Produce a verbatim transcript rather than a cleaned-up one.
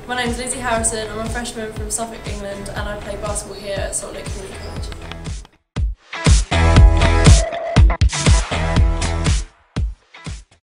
My name's Lizzy Harrison, I'm a freshman from Suffolk, England, and I play basketball here at Salt Lake Community College.